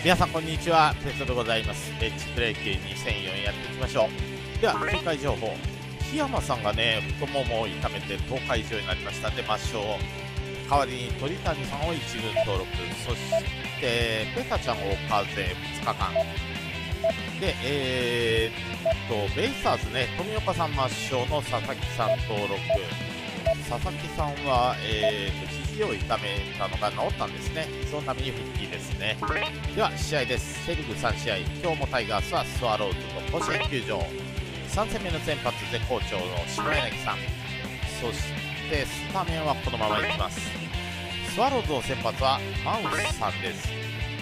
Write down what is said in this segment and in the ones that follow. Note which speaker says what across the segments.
Speaker 1: 皆さんこんにちは、ペソでございます。エッジプレイ系2004やっていきましょう。では警戒情報、檜山さんがね太ももを痛めて10日以上になりました。で抹消、代わりに鳥谷さんを1軍登録、そしてペタちゃんを風2日間でベイスターズね、富岡さん抹消の佐々木さん登録。佐々木さんは、肘を痛めたのが治ったんですね。そのために復帰ですね。では試合です。セ・リーグ3試合、今日もタイガースはスワローズと甲子園球場。3戦目の先発絶好調の下柳さん、そしてスタメンはこのままいきます。スワローズの先発はマウスさんです。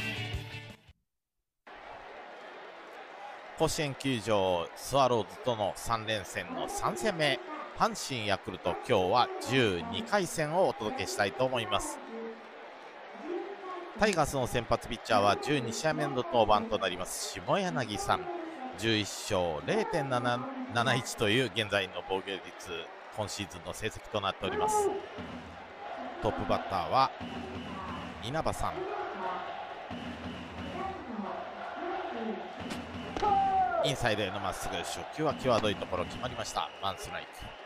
Speaker 1: 甲子園球場、スワローズとの3連戦の3戦目、阪神ヤクルト、今日は12回戦をお届けしたいと思います。タイガースの先発ピッチャーは12試合目の登板となります下柳さん、11勝 0.71 という現在の防御率、今シーズンの成績となっております。トップバッターは稲葉さん。インサイドへのまっすぐ、初球は際どいところ決まりました。ワンストライク。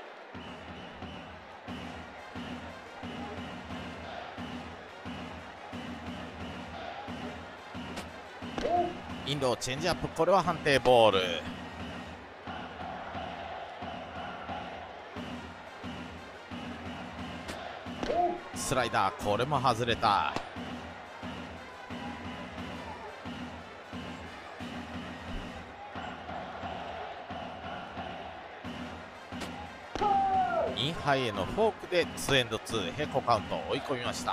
Speaker 1: インローチェンジアップ、これは判定ボール。スライダー、これも外れた。インハイへのフォークで 2&2 並行カウント、追い込みました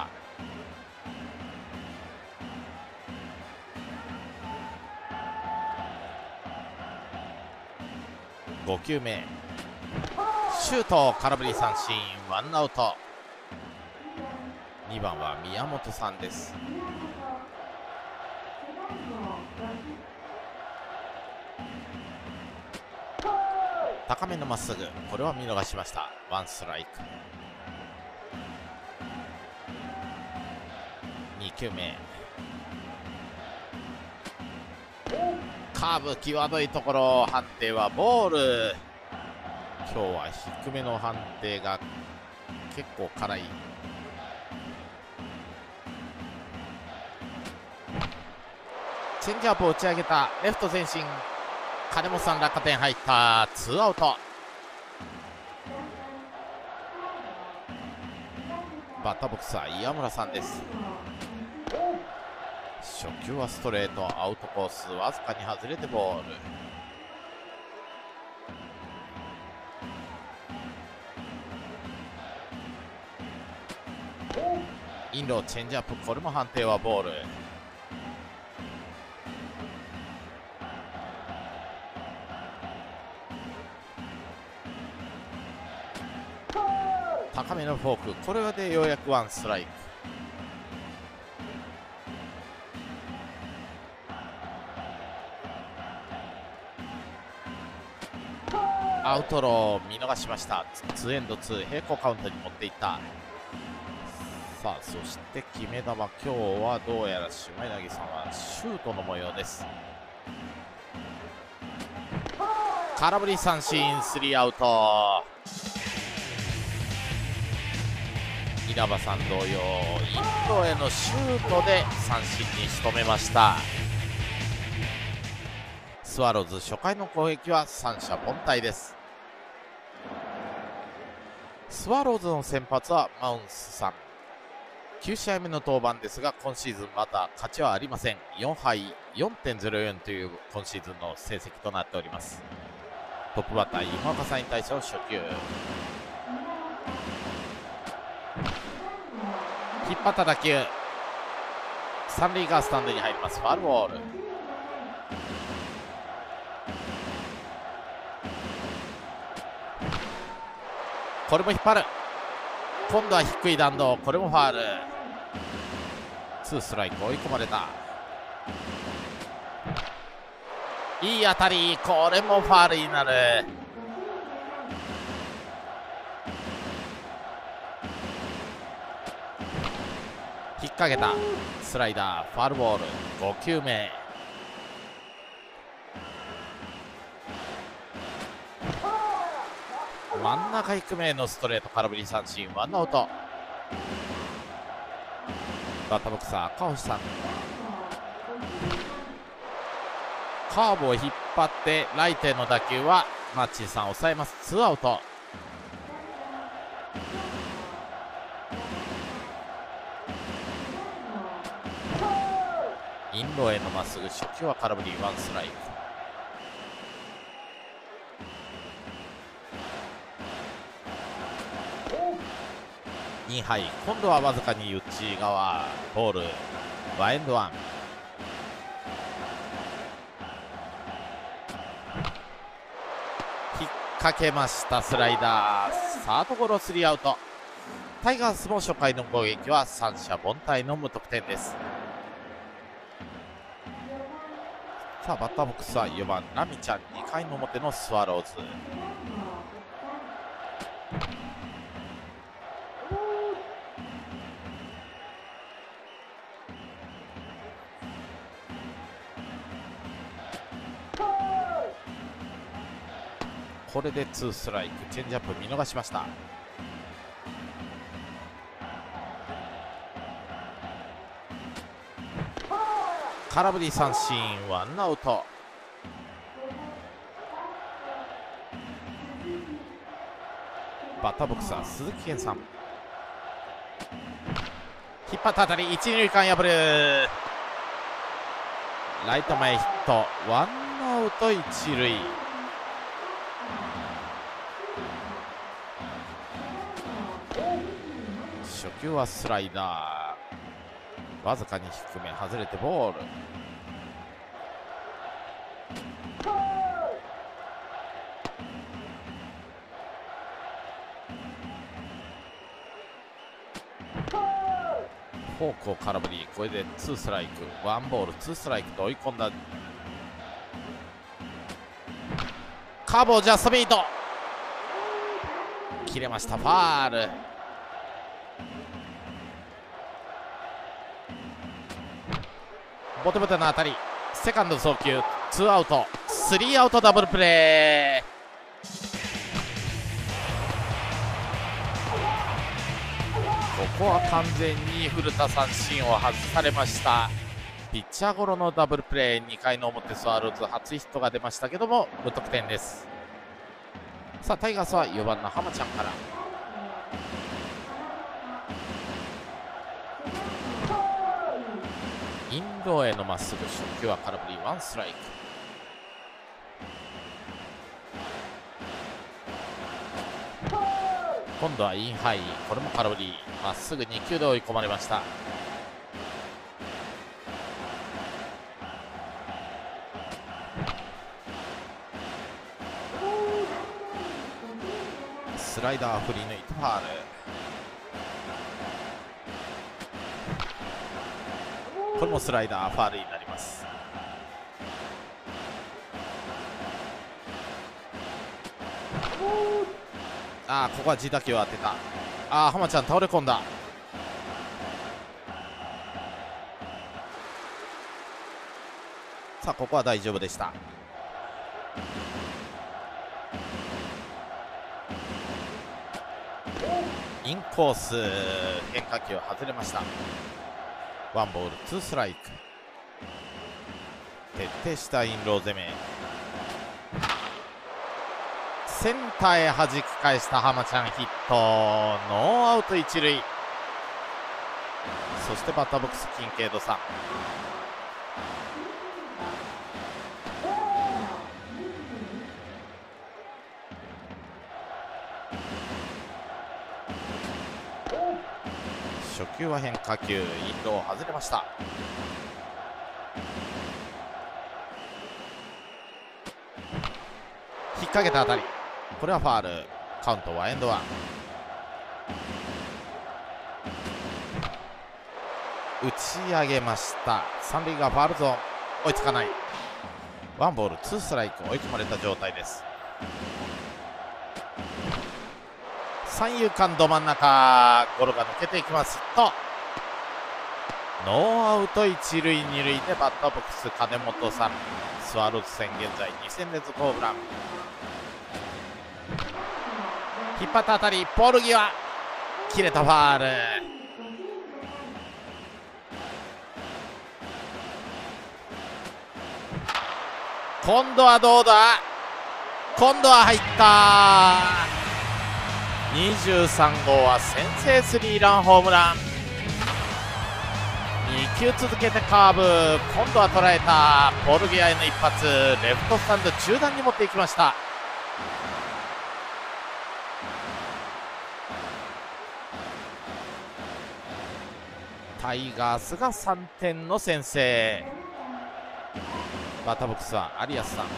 Speaker 1: 。5球目、シュート、空振り三振、ワンアウト。2番は宮本さんです。高めのまっすぐ、これは見逃しました。ワンストライク。2球目、カーブ、際どいところ、判定はボール。今日は低めの判定が結構辛い。チェンジアップを打ち上げた、レフト前進、金本さん落下点入った、ツーアウト。バッターボックスは岩村さんです。初球はストレート、アウトコースわずかに外れてボール。インローチェンジアップ、これも判定はボール。高めのフォーク、これでようやくワンストライク。アウトロー見逃しました。 2&2 並行カウントに持っていった。さあそして決め球、今日はどうやら下柳さんはシュートの模様です。空振り三振、スリーアウト。稲葉さん同様、インロへのシュートで三振に仕留めました。スワローズ初回の攻撃は三者凡退です。スワローズの先発はマウンスさん、9試合目の登板ですが、今シーズンまだ勝ちはありません。4敗 4.04 という今シーズンの成績となっております。トップバッター今岡さんに対しての初球、引っ張った打球、三塁側スタンドに入ります。ファウルボール。これも引っ張る、今度は低い弾道、これもファウル。ツーストライク、追い込まれた。いい当たり、これもファウルになる。引っ掛けたスライダー、ファウルボール。5球目、真ん中低めへのストレート、空振り三振、ワンアウト。バッターボックスは赤星さん。カーブを引っ張ってライトへの打球はマッチンさん抑えます。ツーアウト。インローへのまっすぐ、初球は空振り、ワンストライク。インハイ、今度はわずかに内側、ボール、ワンエンドワン。引っ掛けました、スライダー。サードゴロ、スリーアウト。タイガースも初回の攻撃は三者凡退の無得点です。さあバッターボックスは4番ラミちゃん。2回の表のスワローズ。これでツーストライク。チェンジアップ見逃しました。空振り三振、ワンアウト。バッターボックスは鈴木健さん。引っ張った当たり、一塁間破る。ライト前ヒット、ワンアウト一塁。初球はスライダー、わずかに低め、外れてボール。フォークを空振り。これでツーストライク、ワンボールツーストライクと追い込んだ。カーブをジャストミート、切れました。ファール。ボテボテの当たり、セカンド送球、ツーアウト、スリーアウトダブルプレー。ここは完全に古田三振を外されました。ピッチャーゴロのダブルプレー。2回の表スワローズ初ヒットが出ましたけども無得点です。さあタイガースは4番の浜ちゃんから。インローへのまっすぐ、初球は空振り、ワンストライク。今度はインハイ、これも空振り、まっすぐ2球で追い込まれました。スライダー振り抜いてファール。これもスライダー、ファールになります。ここは自打球を当てた。浜ちゃん倒れ込んだ。さあここは大丈夫でした。インコース、変化球外れました。ワンボールツーストライク。徹底したインロー攻め。センターへ弾き返した浜ちゃんヒット。ノーアウト一塁。そしてバッターボックスキンケイドさん。初球は変化球、インロー外れました。引っ掛けた当たり、これはファール。カウントはエンドワン。打ち上げました。三塁側ファールゾーン、追いつかない。ワンボールツーストライク、追い込まれた状態です。三遊間ど真ん中、ゴロが抜けていきます。ヒット。 ノーアウト一塁二塁でバッターボックス金本さん。スワローズ戦現在2戦連続ホームラン。引っ張った当たり、ポール際切れた、ファール。今度はどうだ、今度は入った。23号は先制スリーランホームラン。2球続けてカーブ、今度は捉えた。ポール際への一発、レフトスタンド中段に持っていきました。タイガースが3点の先制。バッターボックスは有安さん。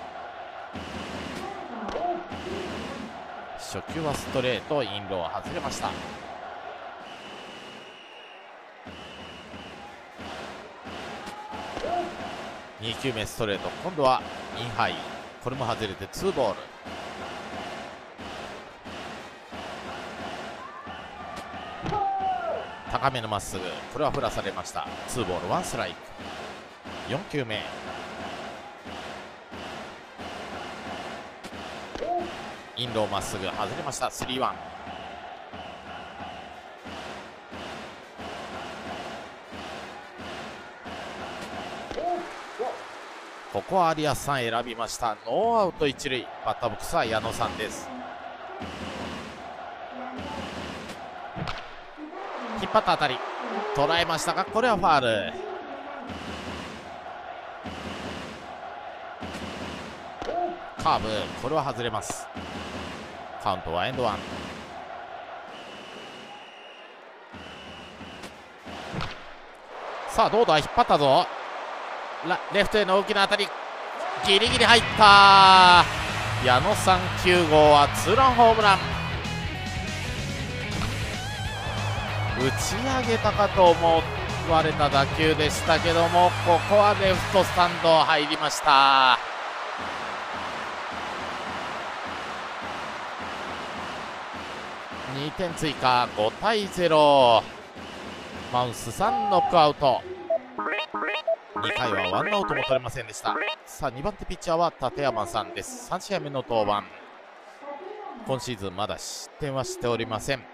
Speaker 1: 初球はストレート、インロー外れました。2球目ストレート、今度はインハイ、これも外れてツーボール。高めのまっすぐ、これは振らされました。ツーボールワンストライク。4球目、インローまっすぐ外れました。スリーワン。ここは有安さん選びました。ノーアウト一塁。バッターボックスは矢野さんです。引っ張った当たり捉えましたが、これはファール。カーブ、これは外れます。カウントはエンドワン。さあどうだ、引っ張ったぞ。レフトへの大きな当たり、ギリギリ入った。矢野さん9号はツーランホームラン。打ち上げたかと思われた打球でしたけども、ここはレフトスタンド入りました。2点追加、5対0。マウンスさんノックアウト。2回はワンアウトも取れませんでした。さあ2番手ピッチャーは立山さんです。3試合目の登板。今シーズンまだ失点はしておりません。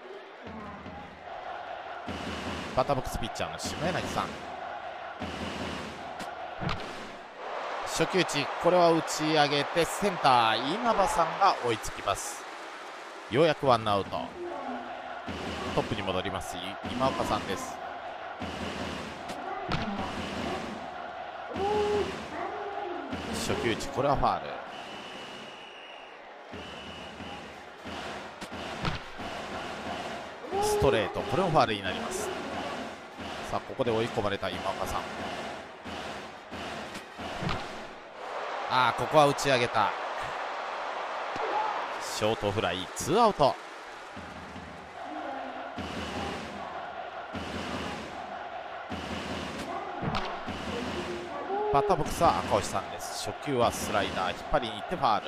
Speaker 1: バッターボックスピッチャーの下柳さん。初球打ち、これは打ち上げてセンター稲葉さんが追いつきます。ようやくワンアウト。トップに戻ります今岡さんです。初球打ち、これはファール。ストレート、これもファールになります。さあここで追い込まれた今岡さん。ここは打ち上げた。ショートフライ、ツーアウト。バッターボックスは赤星さんです。初球はスライダー、引っ張りに行ってファール。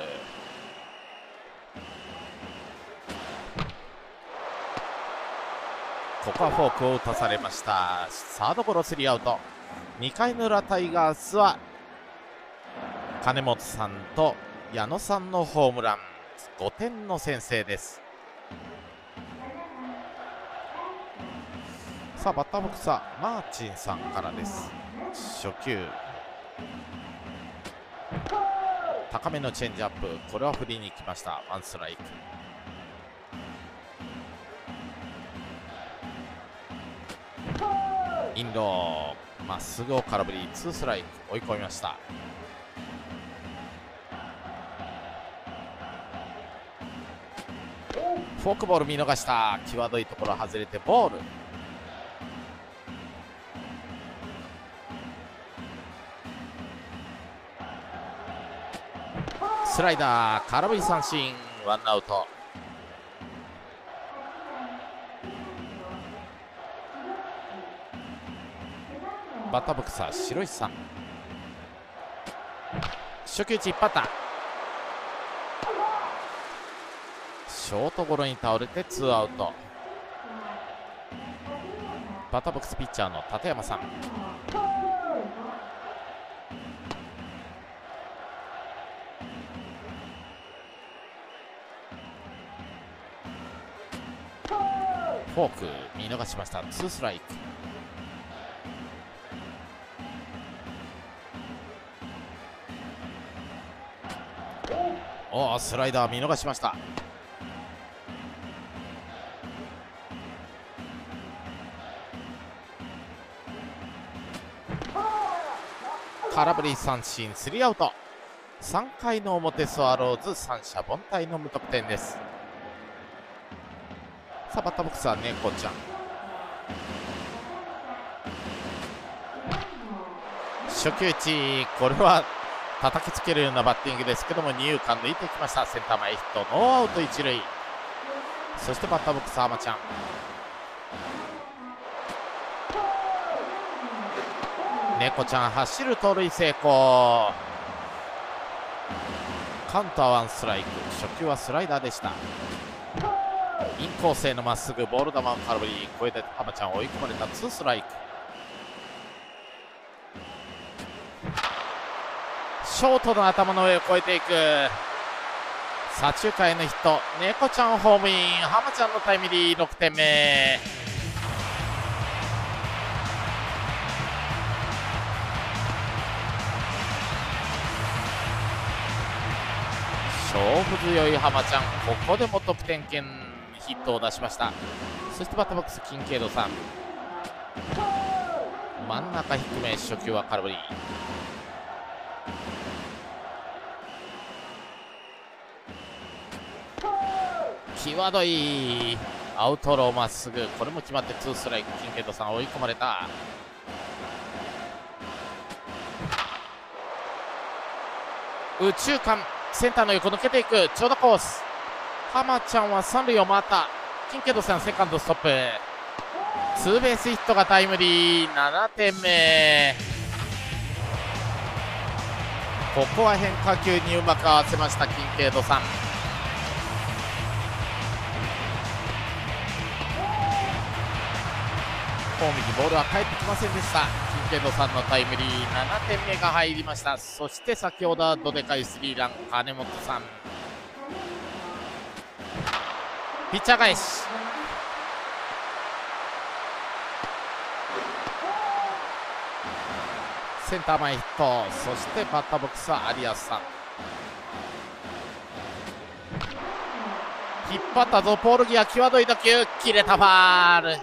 Speaker 1: ここはフォークを打たされました。サードゴロ、スリーアウト。2回の裏タイガースは金本さんと矢野さんのホームラン、5点の先制です。さあバッターボックスはマーチンさんからです。初球高めのチェンジアップ、これは振りに行きました。ワンストライク。インローまっすぐを空振り、ツーストライク。追い込みました。フォークボール見逃した。際どいところ外れてボール。スライダー、空振り三振、ワンアウト。バッターボックスは白石さん。初球打ち、引っ張った。ショートゴロに倒れてツーアウト。 バッターボックスピッチャーの立山さん。フォーク見逃しました。ツーストライク。スライダー見逃しました。空振り三振、スリーアウト。3回の表、スワローズ三者凡退の無得点です。さあバッターボックスは猫ちゃん。初球打ち、これは叩きつけるようなバッティングですけども、二遊間抜いてきました。センター前ヒット、ノーアウト一塁。そしてバッターボックス浜ちゃん。猫ちゃん走る、盗塁成功。カウントはワンストライク。初球はスライダーでした。インコースへのまっすぐ、ボール球を空振り。これで浜ちゃん追い込まれた。ツーストライク。ショートの頭の上を越えていく。左中間へのヒット。猫ちゃんホームイン。浜ちゃんのタイムリー、6点目。勝負強い浜ちゃん、ここでも得点圏ヒットを出しました。そしてバッターボックス金慶堂さん。真ん中低め、初球は空振り。際どいアウトローまっすぐ、これも決まってツーストライク。金慶堂さん追い込まれた。右中間センターの横抜けていく、長打コース。浜ちゃんは三塁を回った。金慶堂さんセカンドストップ。ツーベースヒットがタイムリー、7点目。ここは変化球にうまく合わせました、金慶堂さん。ホームにボールは返ってきませんでした。金慶堂さんのタイムリー、7点目が入りました。そして先ほどはどでかいスリーラン、金本さん。ピッチャー返し。センター前ヒット。そしてバッターボックスは有安さん。引っ張ったぞ、ポール際、際どい打球、切れた、ファール。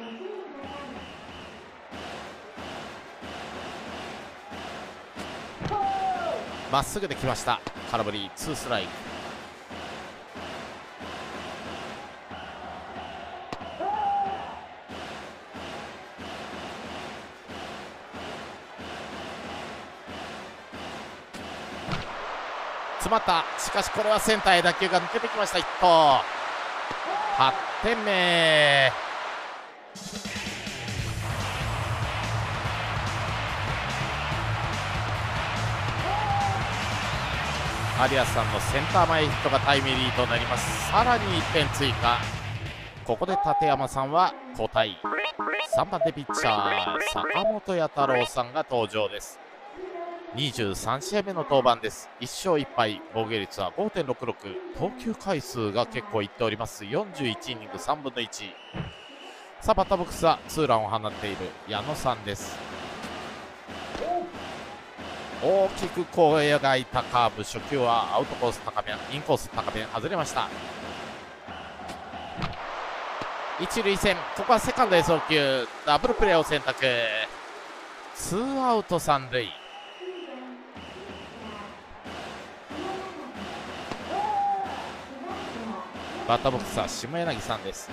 Speaker 1: まっすぐで来ました。空振り、ツーストライク。詰まった。しかしこれはセンターへ打球が抜けてきました。ヒット。8点目。有安さんのセンター前ヒットがタイムリーとなります。さらに1点追加。ここで立山さんは交代。3番でピッチャー坂本弥太郎さんが登場です。23試合目の登板です。1勝1敗、防御率は 5.66。 投球回数が結構いっております。41イニング3分の1。さあバッターボックスはツーランを放っている矢野さんです。大きく声がいたカーブ。初球はアウトコース高め、インコース高め、外れました。一塁線、ここはセカンドへ送球。ダブルプレーを選択。ツーアウト三塁。バッターボックスは下柳さんです。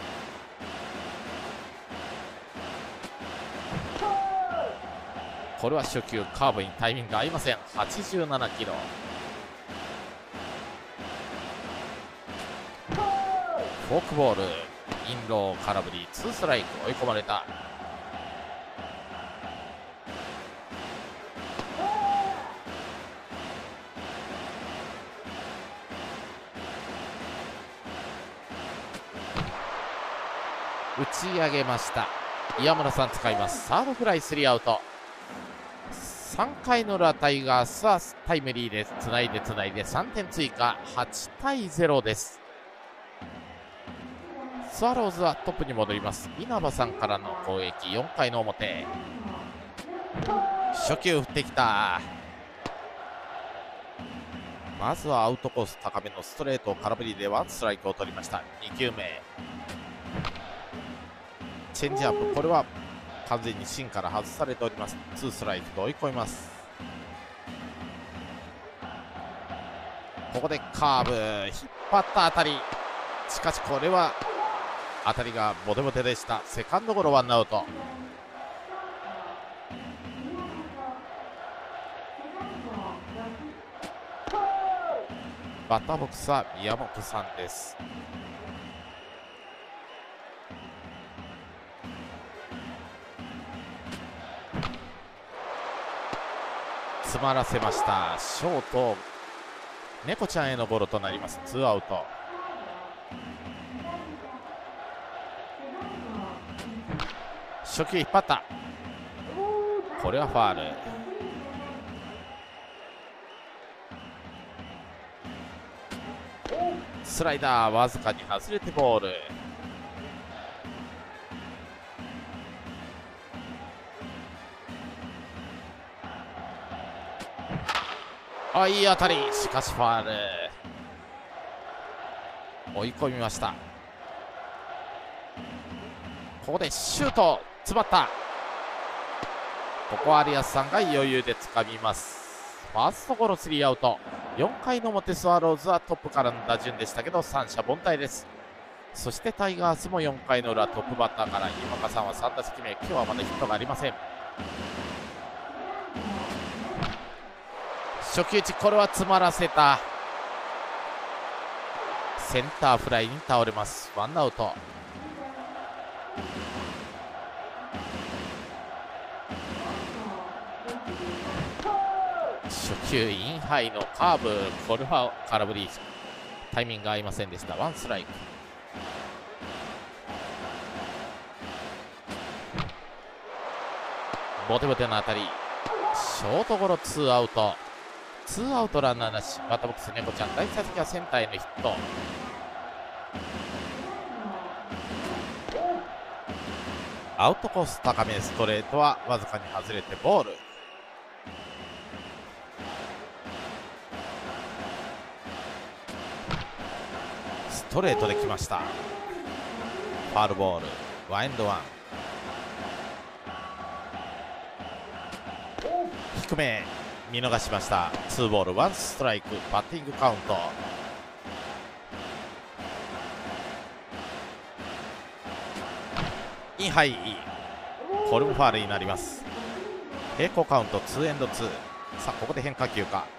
Speaker 1: これは初球、カーブにタイミングが合いません。87キロ。フォークボール、インロー、空振り、ツーストライク。追い込まれた。打ち上げました。 岩村さん使います。サードフライ、スリーアウト。3回の裏、タイガースはタイムリーでつないで3点追加、8対0です。スワローズはトップに戻ります。稲葉さんからの攻撃、4回の表。初球振ってきた。まずはアウトコース高めのストレートを空振りでワンストライクを取りました。2球目、チェンジアップ、これは完全に芯から外されております。2ストライクと追い込みます。ここでカーブ、引っ張った当たり、しかしこれは当たりがボテボテでした。セカンドゴロ、ワンアウト。バッターボックスは宮本さんです。詰まらせました。ショート猫ちゃんへのゴロとなります。ツーアウト。初球引っ張った。これはファール。スライダーわずかに外れてボール。いい当たり、しかしファール。追い込みました。ここでシュート、詰まった。ここは有安さんが余裕で掴みます。ファーストゴロ、スリーアウト。4回の表、スワローズはトップからの打順でしたけど三者凡退です。そしてタイガースも4回の裏、トップバッターから今岡さんは3打席目、今日はまだヒットがありません。初球打ち、これは詰まらせた。センターフライに倒れます。ワンアウト。初球インハイのカーブ、これは空振り、タイミングが合いませんでした。ワンストライク。ボテボテの当たり、ショートゴロ、ツーアウト。ツーアウトランナーなし。バッターボックス猫ちゃん、第1打席はセンターへのヒット。アウトコース高め、ストレートはわずかに外れてボール。ストレートできました。ファウルボール、ワンエンドワン。低め見逃しました。ツーボールワンストライク。バッティングカウント。インハイ、これもファウルになります。平行カウント、ツーエンドツー。さあここで変化球か。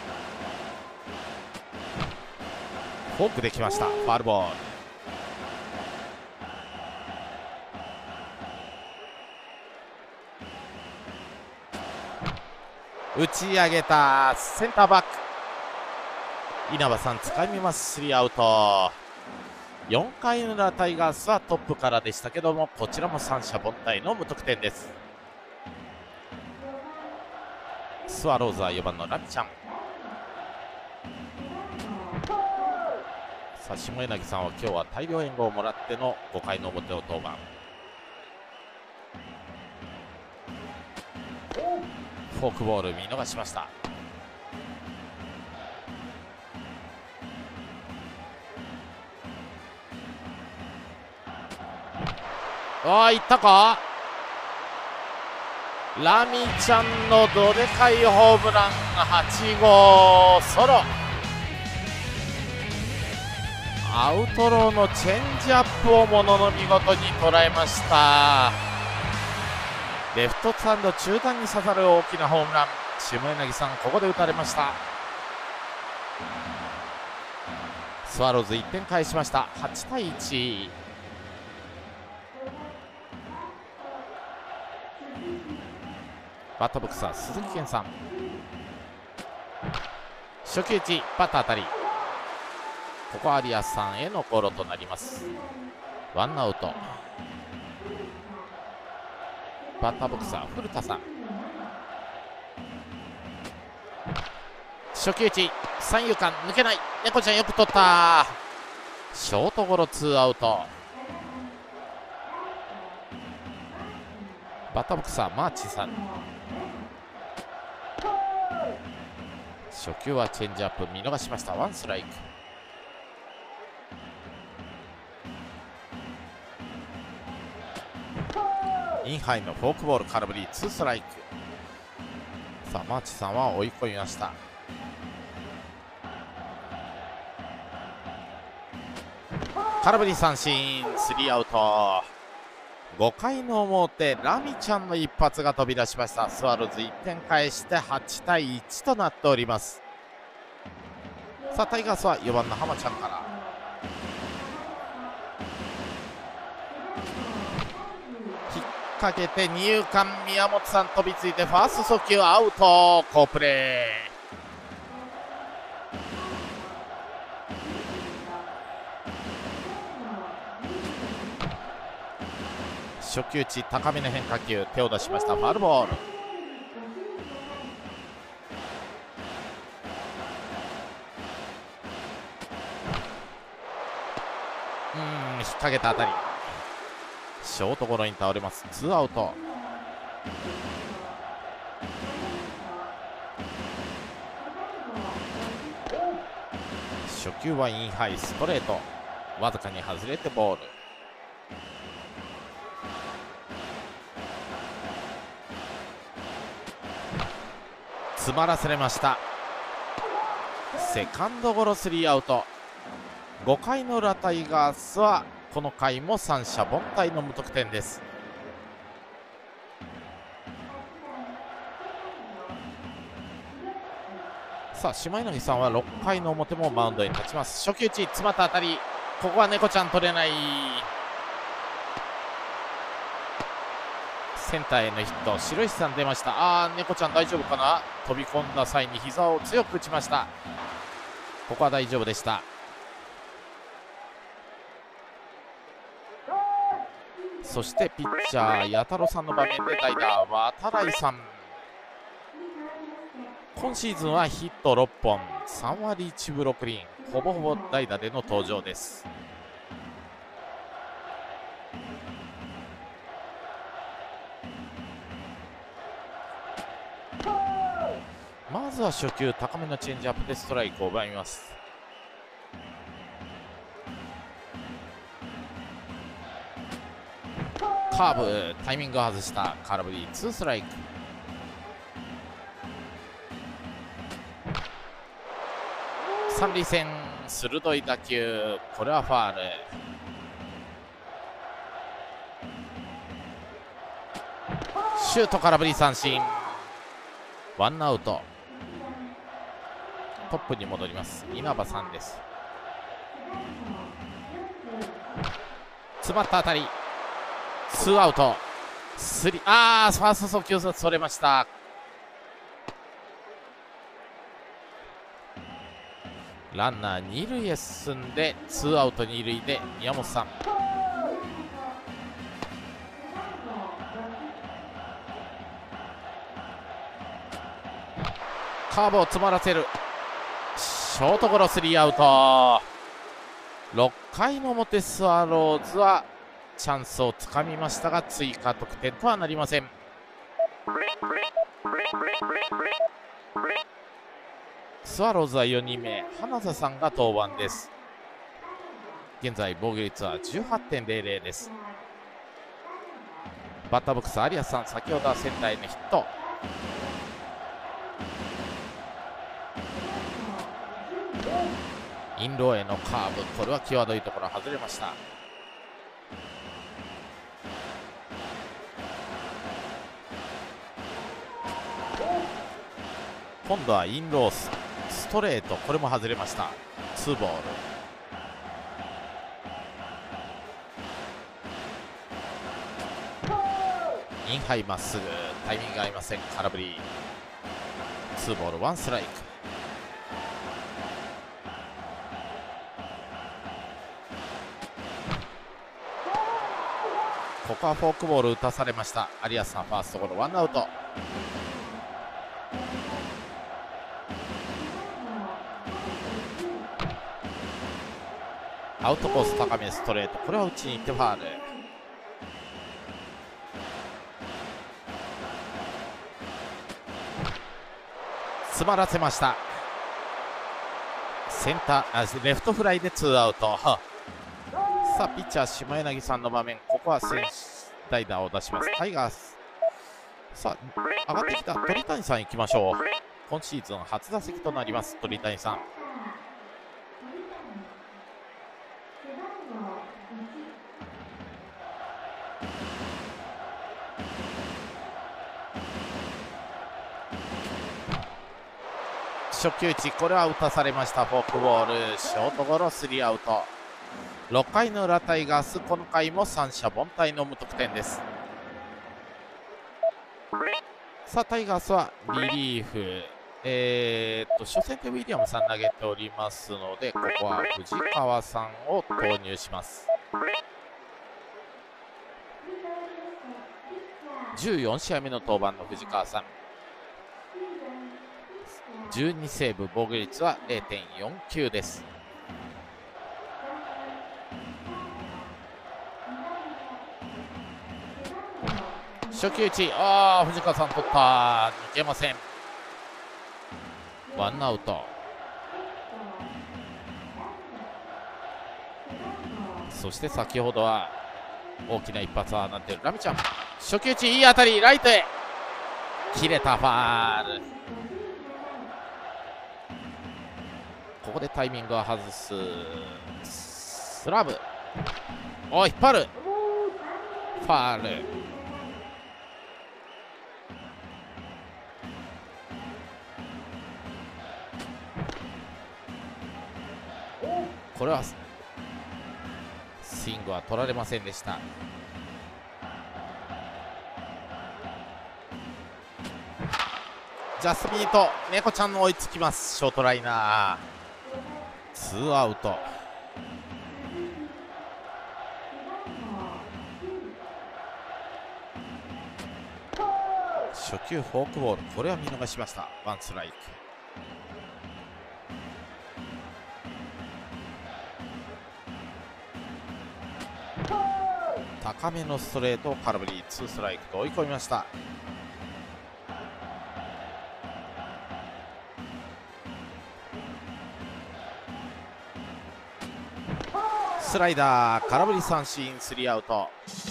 Speaker 1: フォークできました。ファウルボール。打ち上げた。センターバック稲葉さん掴みます。スリーアウト。4回の裏、タイガースはトップからでしたけども、こちらも三者凡退の無得点です。スワローズは4番のラミちゃん。さあ下柳さんは今日は大量援護をもらっての5回の表を登板。フォークボール見逃しました。いったか。ラミちゃんのどでかいホームラン8号ソロ。アウトローのチェンジアップをものの見事に捉えました。レフトスタンド中段に刺さる大きなホームラン。下柳さんここで打たれました。スワローズ1点返しました。8対1。バッターボックスは鈴木健さん。初球打ち、バッター当たり。ここは有安さんへのゴロとなります。ワンアウト。 バッターボックスは古田さん。初球打ち、三遊間抜けない。猫ちゃんよく取った。ショートゴロ、ツーアウト。バッターボックスはマーチさん。初球はチェンジアップ、見逃しました。ワンストライク。インハイのフォークボール、空振り、ツーストライク。さあマーチさんは追い込みました。空振り三振、スリーアウト。5回の表、ラミちゃんの一発が飛び出しました。スワローズ1点返して8対1となっております。さあタイガースは4番の浜ちゃんから。引っ掛けて二遊間、宮本さん飛びついてファースト送球アウト。好プレー。初球打ち、高めの変化球、手を出しました。ファウルボール。引っ掛けた当たり、ショートゴロに倒れます。ツーアウト。初球はインハイストレート、わずかに外れてボール。詰まらせれました。セカンドゴロ、スリーアウト。5回の裏、タイガースはこの回も三者凡退の無得点です。さあ島柳さんは6回の表もマウンドに立ちます。初球打ち、詰まった当たり、ここは猫ちゃん取れない。センターへのヒット、白石さん出ました。猫ちゃん大丈夫かな。飛び込んだ際に膝を強く打ちました。ここは大丈夫でした。そしてピッチャー矢太郎さんの場面で代打渡来さん。今シーズンはヒット6本、3割1分6厘、ほぼほぼ代打での登場です。まずは初球、高めのチェンジアップでストライクを奪います。カーブ、タイミングを外した空振り、ツーストライク。三塁線、鋭い打球、これはファール。シュート、空振り三振、ワンアウト。トップに戻ります。稲葉さんです。詰まった当たり、ツーアウト。ファースト送球それました。ランナー二塁へ進んでツーアウト二塁で宮本さん。カーブを詰まらせる。ショートゴロ、スリーアウト。6回の表、スワローズはチャンスをつかみましたが追加得点とはなりません。スワローズは4人目、花田さんが登板です。現在防御率は 18.00 です。バッターボックス有安さん、先ほどはセンターへのヒット。インローへのカーブ、これは際どいところ外れました。今度はインローストレート、これも外れました。ツーボール。インハイまっすぐ、タイミング合いません。空振り、ツーボールワンストライク。 ここはフォークボール打たされました。有安さんファーストゴロ、ワンアウト。アウトコース高めストレート、これは打ちに行ってファール。詰まらせました。センターレフトフライでツーアウト。さあピッチャー下柳さんの場面、ここは代打を出します。タイガース、さあ上がってきた鳥谷さん行きましょう。今シーズン初打席となります鳥谷さん。初球打ち、これは打たされました。フォークボール、ショートゴロ、スリーアウト。6回の裏タイガース、この回も三者凡退の無得点です。さあタイガースはリリーフ、初戦でウィリアムさん投げておりますので、ここは藤川さんを投入します。14試合目の登板の藤川さん、12セーブ、防御率は 0.49 です。初球打ち、藤川さん取った、抜けません。ワンアウト。そして先ほどは大きな一発はなっているラミちゃん、初球打ち、いい当たり、ライトへ切れた、ファール。ここでタイミングを外す。スラブ、引っ張る、ファール。これはスイングは取られませんでした。ジャスミート、猫ちゃんの追いつきます。ショートライナー、ツーアウト。初球フォークボール、これは見逃しました。ワンストライク。高めのストレートを空振り、ツーストライクと追い込みました。スライダー、空振り三振、スリーアウト。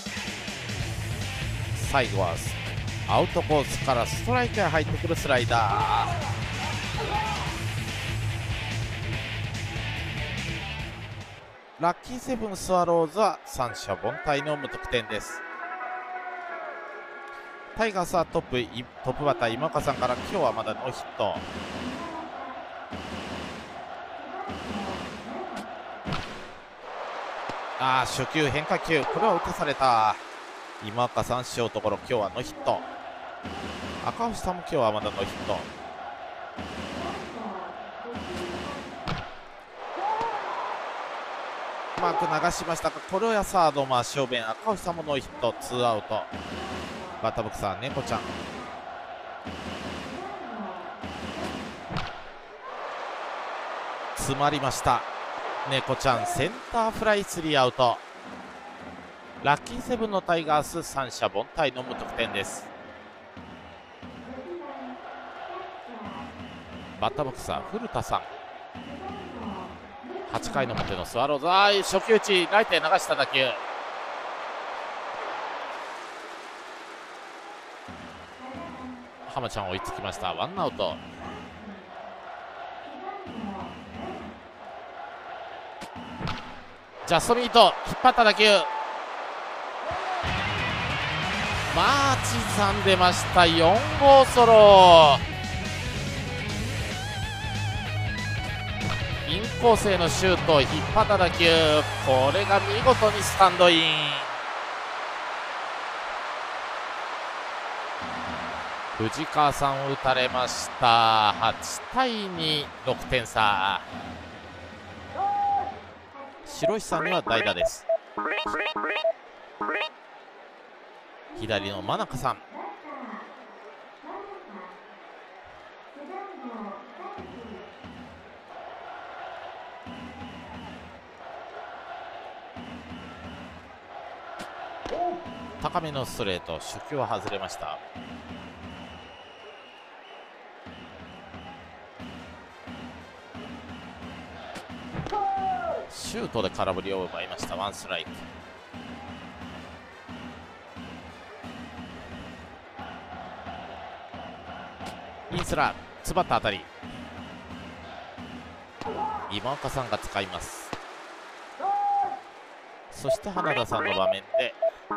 Speaker 1: 最後はアウトコースからストライクへ入ってくるスライダー。ラッキーセブンスワローズは三者凡退の無得点です。タイガースはトップバッター今岡さんから、今日はまだノーヒット。初球変化球、これは打たされた。今岡さんショートゴロ、今日はノーヒット。赤星さんも今日はまだノーヒット。うまく流しましたが、これはサード真正面、赤星さんもノーヒット、ツーアウト。バッターボックスは猫ちゃん。詰まりました。猫ちゃんセンターフライ、スリーアウト。ラッキーセブンのタイガース、三者凡退の無得点です。バッターボックスは古田さん。8回の表のスワローズ、初球打ち、ライトへ流した打球。浜ちゃん追いつきました。ワンアウト。ジャストミート、引っ張った打球。マーチさん出ました。4号ソロ。インコースへのシュート、引っ張った打球、これが見事にスタンドイン。藤川さんを打たれました。8対2、6点差。白石さんには代打です。 左の真中さん。高めのストレート、初球は外れました。シュートで空振りを奪いました。ワンストライク。インスラー詰まった当たり、今岡さんが使います。そして花田さんの場面で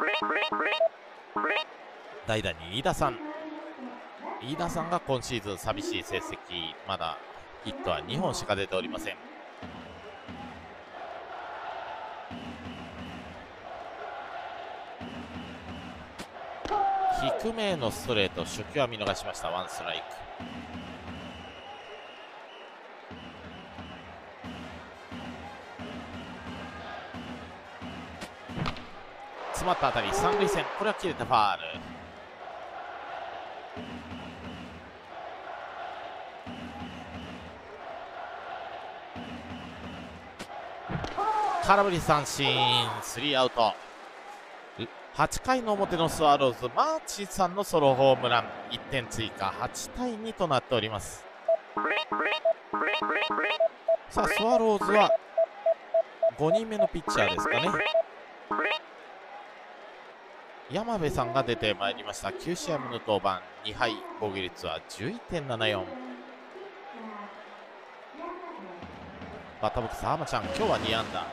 Speaker 1: 代打に飯田さん。飯田さんが今シーズン寂しい成績、まだヒットは2本しか出ておりません。低めへのストレート、初球は見逃しました。ワンストライク。詰まった当たり、三塁線、これは切れたファール。空振り三振、スリーアウト。8回の表のスワローズ、マーチンさんのソロホームラン、1点追加、8対2となっております。さあ、スワローズは5人目のピッチャーですかね。山部さんが出てまいりました。9試合目の登板、2敗、防御率は 11.74。バッターボックス、浜ちゃん、今日は2安打。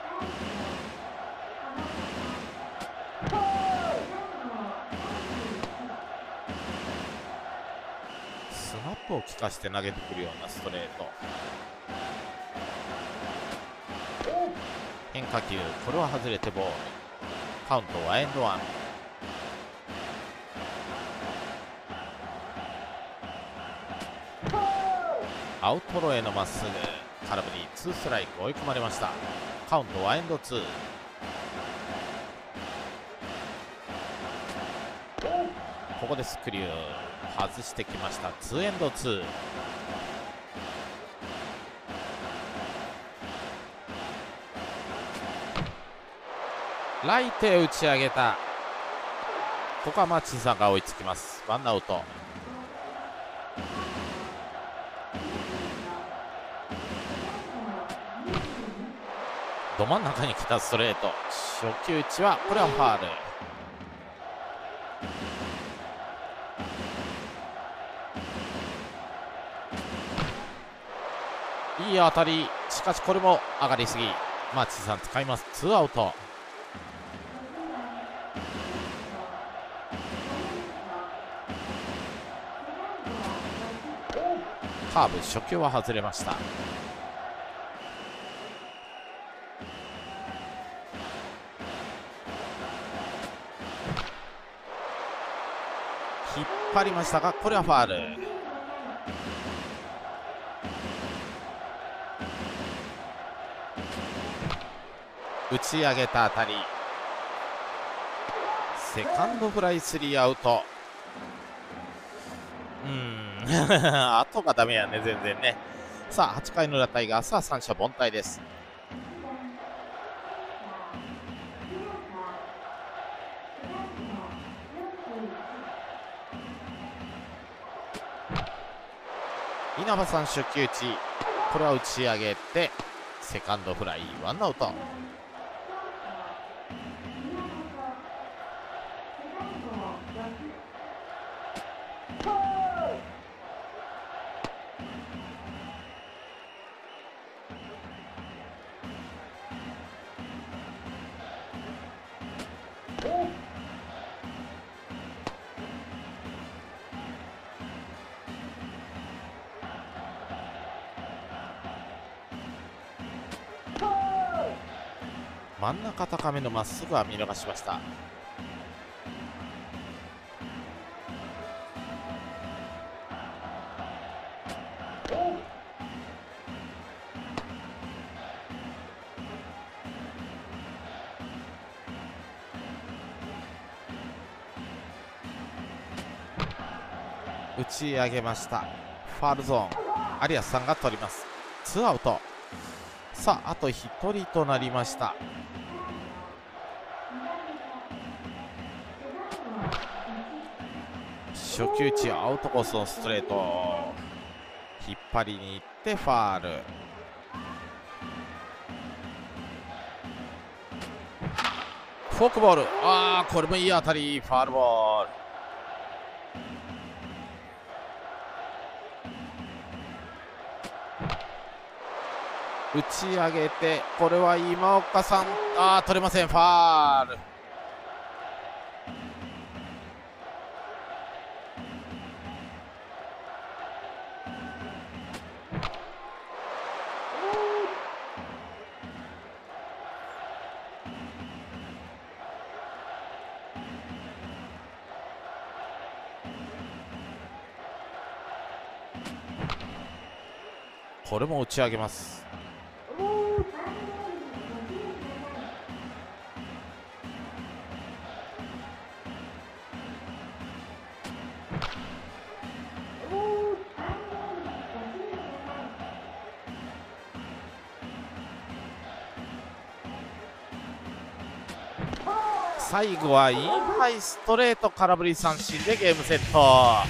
Speaker 1: スナップを効かして投げてくるようなストレート。変化球、これは外れてボール。カウントはエンドワン。アウトローへのまっすぐ、空振り、ツーストライク、追い込まれました。カウントはエンドツー。ここでスクリュー外してきました。ツーエンドツー。ライトへ打ち上げた。ここはマッチンさんが追いつきます。ワンアウト。ど真ん中に来たストレート、初球打ちはこれはファール。いい当たり、しかしこれも上がりすぎ。マーチンさん使います。ツーアウト。カーブ、初球は外れました。引っ張りましたが、これはファール。打ち上げた当たり、セカンドフライ、スリーアウト。後がダメやね、全然ね。さあ、8回の裏タイガースは三者凡退です。稲葉さん初球打ち、これは打ち上げてセカンドフライ、ワンアウト。真ん中高めのまっすぐは見逃しました。 ち上げました。ファールゾーン、アリアスさんが取ります。ツーアウト。さあ、あと1人となりました。初球打ち、アウトコースのストレート、引っ張りに行ってファール。フォークボール、これもいい当たり、ファールボール。打ち上げて、これは今岡さん、取れません、ファール。これも打ち上げます。最後はインハイストレート空振り三振でゲームセット。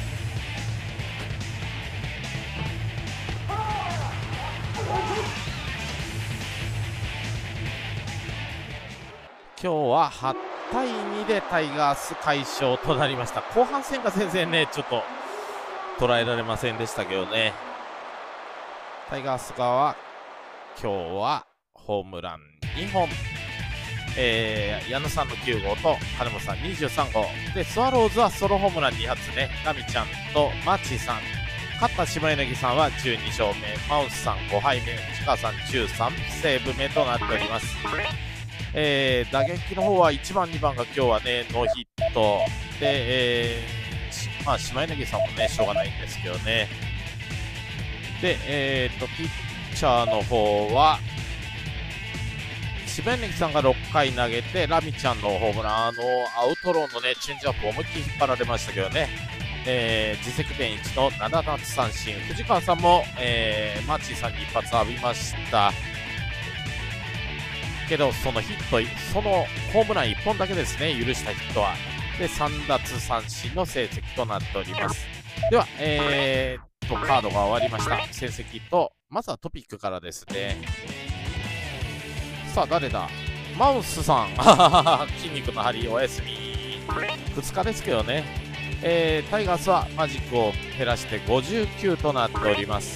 Speaker 1: 今日は8対2でタイガース快勝となりました。後半戦が全然ねちょっと捉えられませんでしたけどね。タイガース側は今日はホームラン2本、矢野さんの9号と金本さん23号で、スワローズはソロホームラン2発ね、ラミちゃんとマチさん、勝った下柳さんは12勝目、マウスさん5敗目、内川さん13セーブ目となっております。打撃の方は1番2番が今日はねノーヒットで、下柳さんもねしょうがないんですけどね。でピッチャーの方は下柳さんが6回投げて、ラミちゃんのホームラン、アウトローのねチェンジアップ思いっきり引っ張られましたけどね、自責点1の7奪三振。藤川さんも、マーチーさんに一発浴びましたけど、そのヒット、そのホームラン1本だけですね、許したヒットは。で、3奪三振の成績となっております。では、カードが終わりました。成績と、まずはトピックからですね。さあ、誰だ？マウスさん。筋肉の張り、お休み。2日ですけどね。タイガースはマジックを減らして59となっております。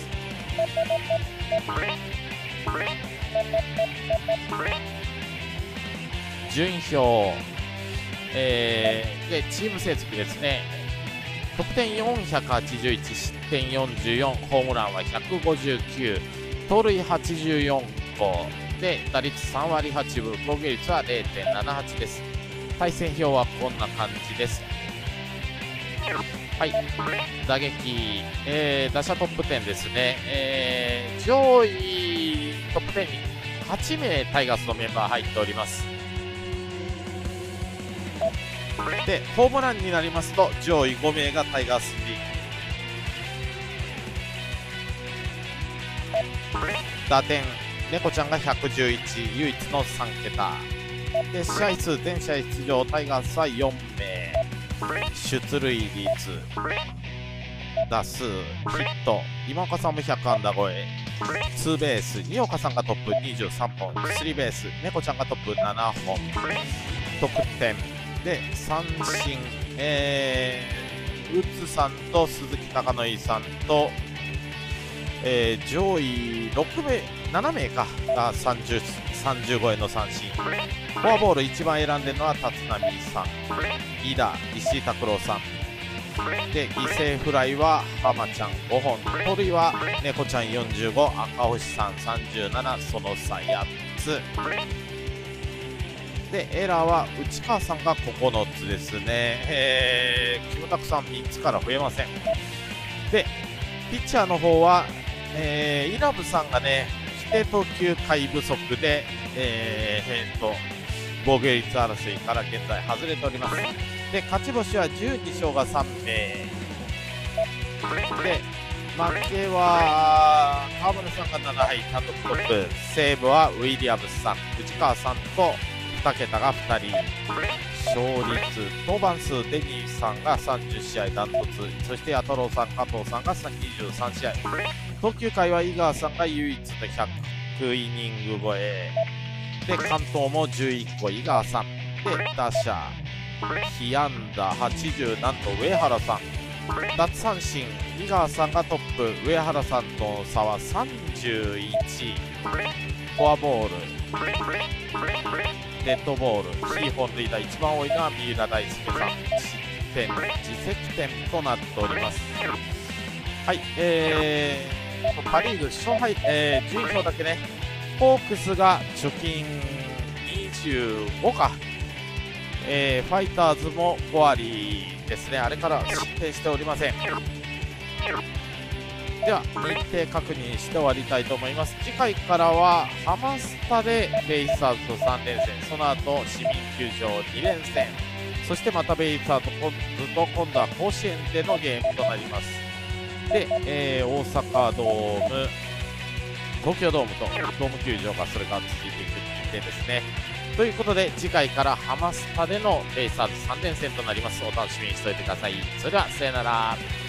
Speaker 1: 順位表、でチーム成績ですね。得点481、失点44、ホームランは159、盗塁84個で打率3割8分、防御率は 0.78 です。対戦表はこんな感じです。はい、打撃、打者トップ10ですね、上位トップ10に8名タイガースのメンバー入っております。で、ホームランになりますと上位5名がタイガースに。打点、猫ちゃんが111、唯一の3桁で、試合数、全試合出場タイガースは4名、出塁率、打数、ヒット、今岡さんも100安打超え、ツーベース、二岡さんがトップ23本、スリーベース、猫ちゃんがトップ7本、得点で三振、ウッズさんと鈴木貴乃さんと、上位7名かが30超えの三振。フォアボール一番選んでるのは立浪さん、飯田、石井拓郎さんで、犠牲フライは浜ちゃん5本、盗塁は猫ちゃん45、赤星さん37、その差8つで、エラーは内川さんが9つですね。キムタクさん3つから増えません。で、ピッチャーの方は、稲部さんがね、規定投球回不足で、防御率争いから現在外れております。で、勝ち星は12勝が3名。 で、負けは川村さんが7敗単独トップ、西武はウィリアムスさん、藤川さんと2桁が2人、勝率、登板数で2位さんが30試合ダントツ、そして弥太郎さん、加藤さんが23試合、投球回は井川さんが唯一の100イニング超えで、関東も11個、井川さんで、打者、被安打80、なんと上原さん、奪三振、井川さんがトップ、上原さんとの差は31、フォアボール、デッドボール、非本塁打一番多いのは三浦大輔さん、失点、自責点となっております。はい、パ・リーグ勝敗、順位表だけね、ホークスが貯金25か、ファイターズも5割ですね、あれから失点しておりません。では日程確認して終わりたいと思います。次回からはハマスタでベイスターズと3連戦、その後市民球場2連戦、そしてまたベイスターズと今度は甲子園でのゲームとなります。で、大阪ドーム、東京ドームとドーム球場がそれから続いていく日程ですね。ということで次回からハマスタでのベイスターズ3連戦となります。お楽しみにしておいてください。それではさよなら。